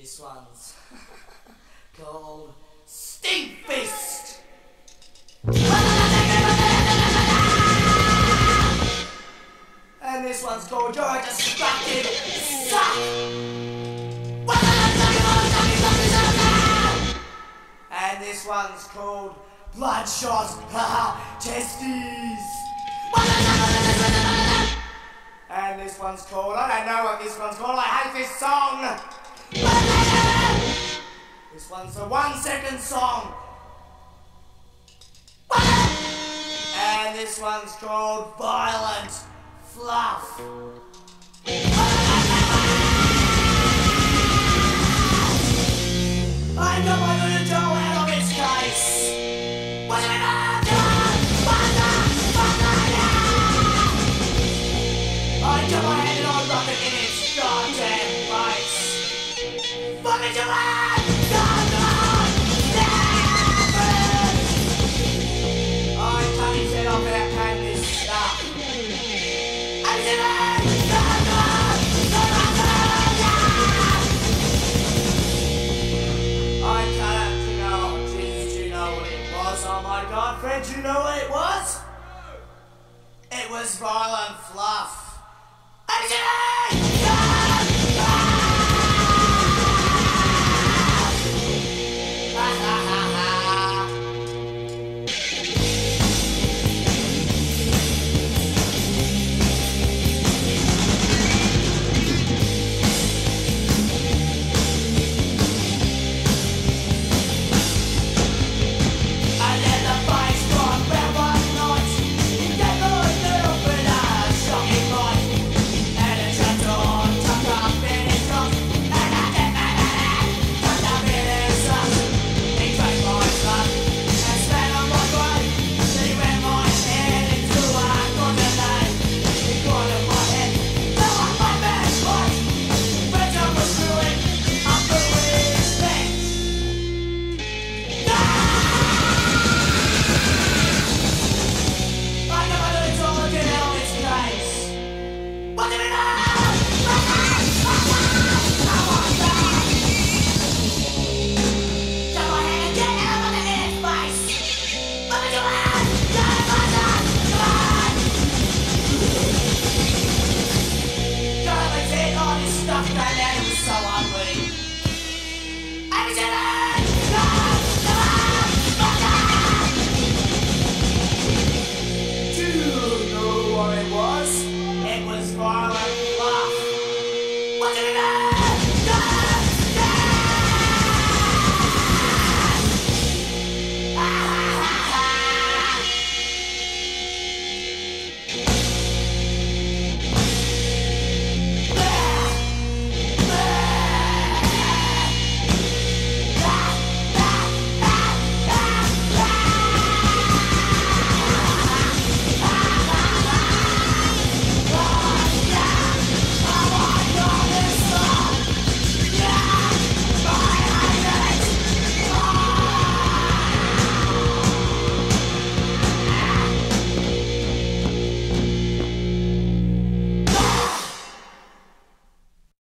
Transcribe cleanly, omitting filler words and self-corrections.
This one's called Stink Fist. And this one's called You're a Destructive Suck. And this one's called Bloodshot Testes. And this one's called, I don't know what this one's called, I hate this song. This one's a 1 second song. And this one's called Violent Fluff. I got my little doll out of its case. I got my hand on rocket in its goddamn face. Fuck it, you man! I cut his head off without paying this stuff. I cut it, you know, Jesus, do you know what it was? Oh my God, Fred, do you know what it was? It was Violent Fluff.